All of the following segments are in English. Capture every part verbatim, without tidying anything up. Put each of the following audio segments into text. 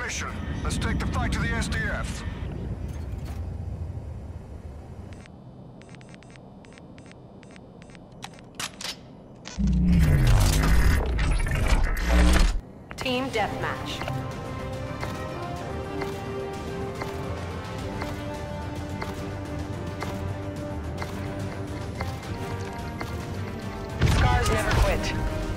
mission. Let's take the fight to the S D F. Team deathmatch. Scars never quit.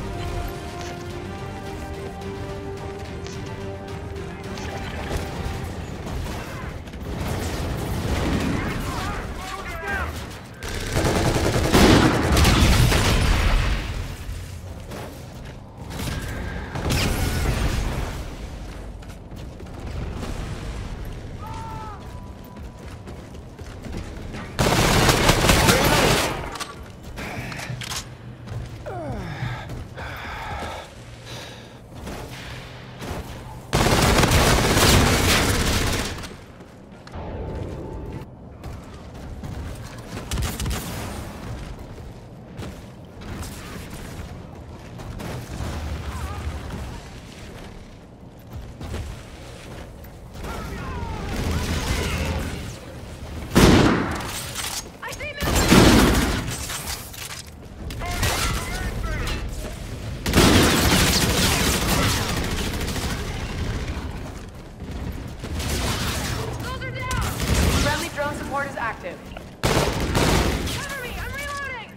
Support is active. Cover me! I'm reloading!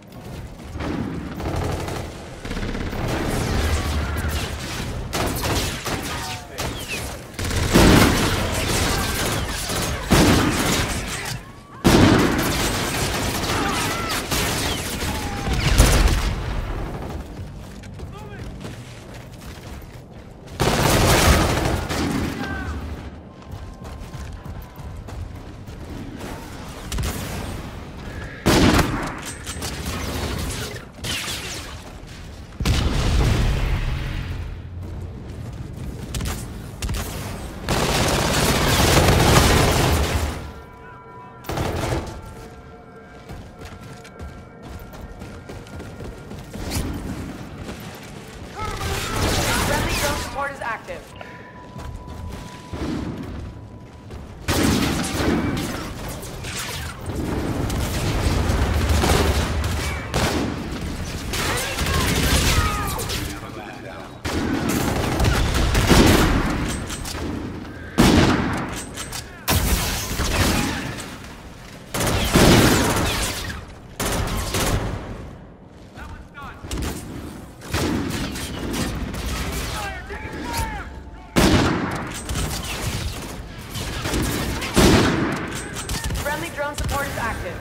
Support is active. Drone support is active.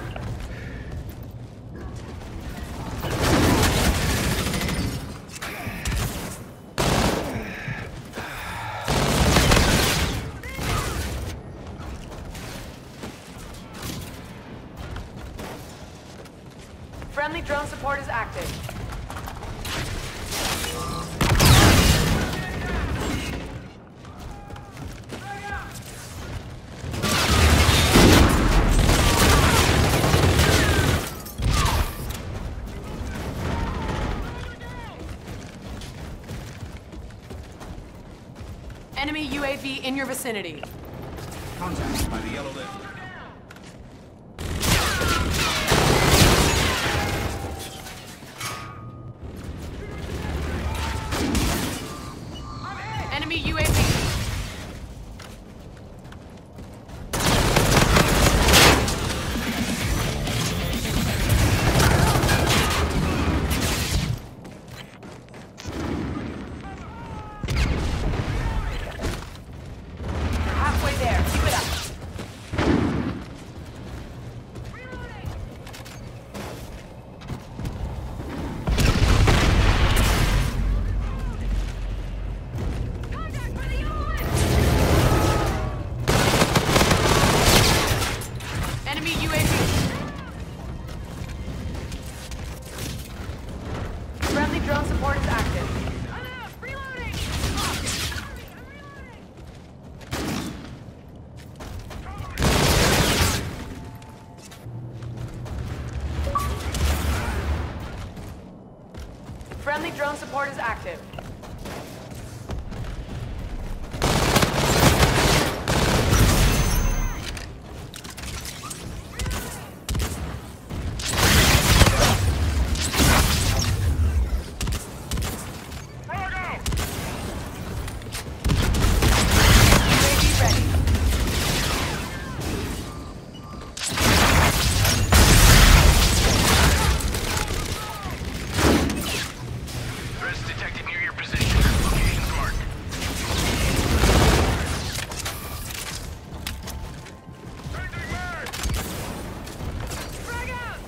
Friendly drone support is active. Enemy U A V in your vicinity. Contact by the yellow lift. Enemy U A V. Drone support is active. I'm out! Reloading! Friendly drone support is active. detected near your position. Location's marked. Frag out!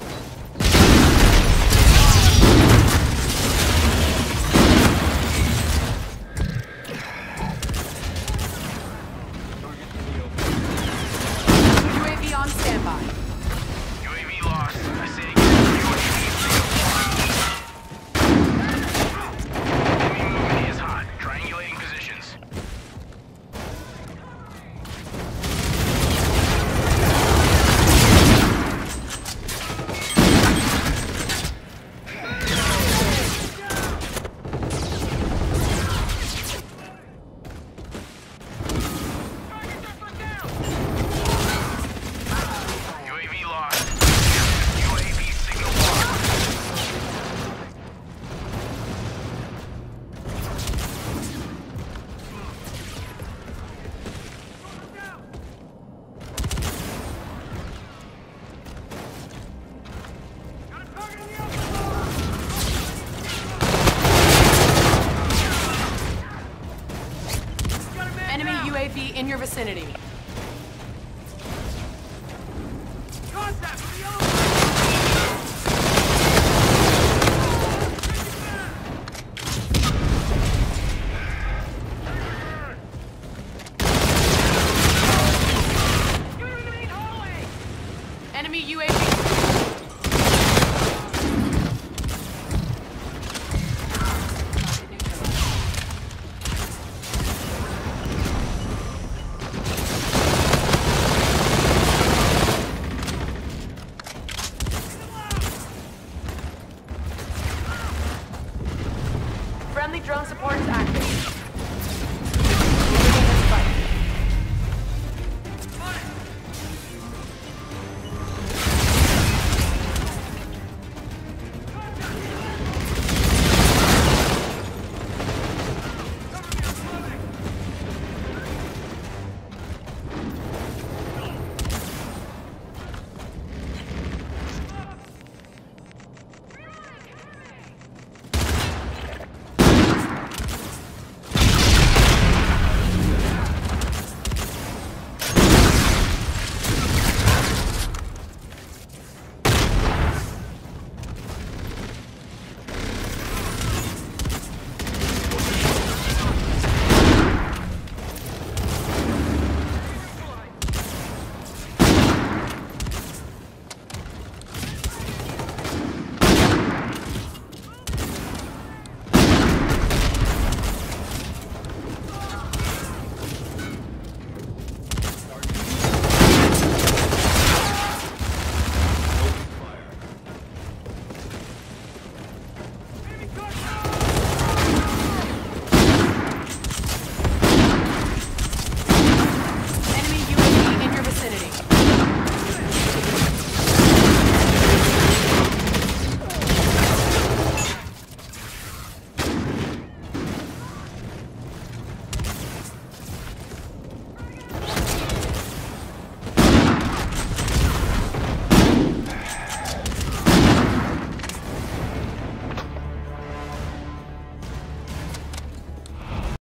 U A V on standby. U A V lost. I say again. U A V Enemy movement is hot. Triangulating positions. U A V lost. U A V signal lost. Enemy U A V in your vicinity. Enemy U A V. Friendly drone support is active.